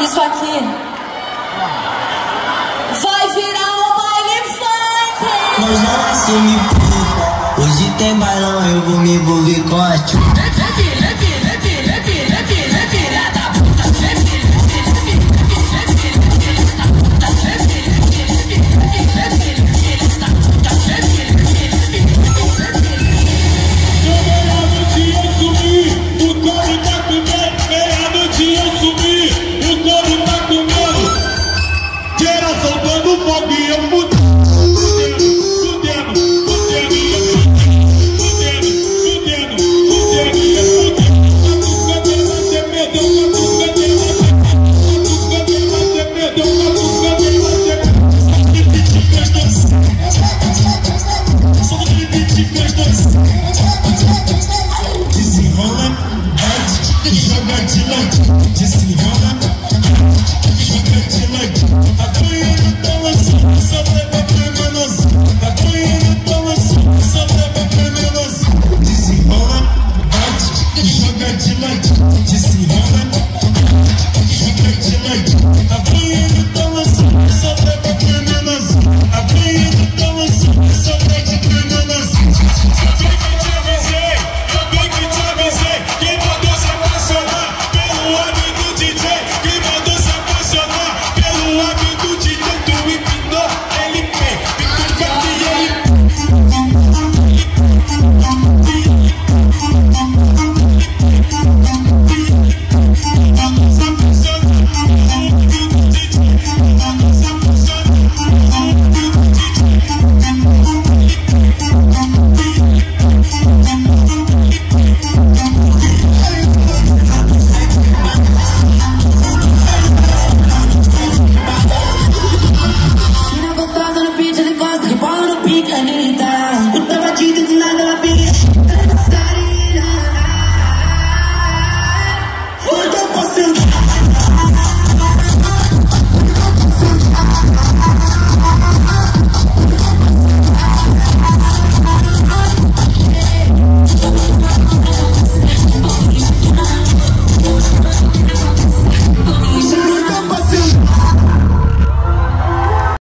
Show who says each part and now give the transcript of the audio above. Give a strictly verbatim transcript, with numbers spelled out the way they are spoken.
Speaker 1: Isso aqui vai virar um baile funk.
Speaker 2: Nós já assumi tudo. Hoje tem bailão, eu vou me envolver com a tchu.
Speaker 3: Joga de lado, desenrola, joga de lado. Apanhando tão assim, só leva pra menos. Apanhando tão assim, só leva pra menos. Desenrola, bate, joga de lado, desenrola.